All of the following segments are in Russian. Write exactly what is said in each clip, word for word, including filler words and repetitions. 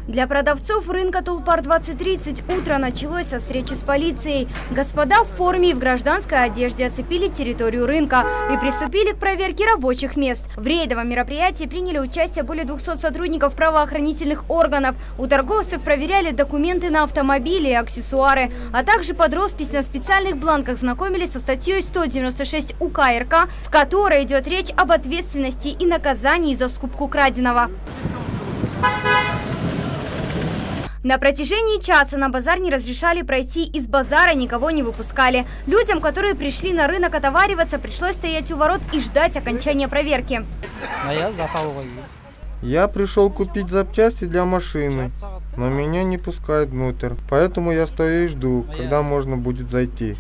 Для продавцов рынка Тулпар двадцать тридцать утро началось со встречи с полицией. Господа в форме и в гражданской одежде оцепили территорию рынка и приступили к проверке рабочих мест. В рейдовом мероприятии приняли участие более двухсот сотрудников правоохранительных органов. У торговцев проверяли документы на автомобили и аксессуары, а также под роспись на специальных бланках знакомились со статьей сто девяносто шесть УК РК, в которой идет речь об ответственности и наказании за скупку краденого. На протяжении часа на базар не разрешали пройти, из базара никого не выпускали. Людям, которые пришли на рынок отовариваться, пришлось стоять у ворот и ждать окончания проверки. Я пришел купить запчасти для машины, но меня не пускают внутрь, поэтому я стою и жду, когда можно будет зайти.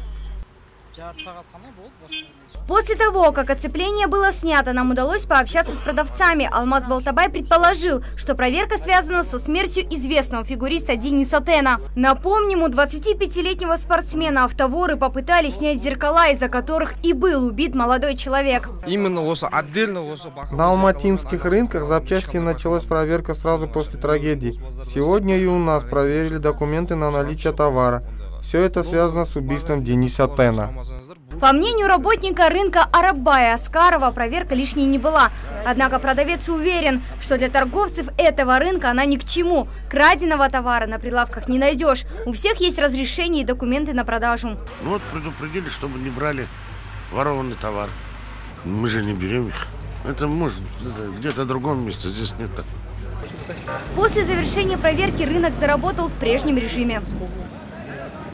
После того, как оцепление было снято, нам удалось пообщаться с продавцами. Алмаз Балтабай предположил, что проверка связана со смертью известного фигуриста Дениса Тена. Напомним, у двадцатипятилетнего спортсмена автоворы попытались снять зеркала, из-за которых и был убит молодой человек. Именно отдельно на алматинских рынках запчасти началась проверка сразу после трагедии. Сегодня и у нас проверили документы на наличие товара. Все это связано с убийством Дениса Тена. По мнению работника рынка Арабая Аскарова, проверка лишней не была. Однако продавец уверен, что для торговцев этого рынка она ни к чему. Краденого товара на прилавках не найдешь. У всех есть разрешение и документы на продажу. Ну вот предупредили, чтобы не брали ворованный товар. Мы же не берем их. Это может где-то в другом месте, здесь нет так. После завершения проверки рынок заработал в прежнем режиме.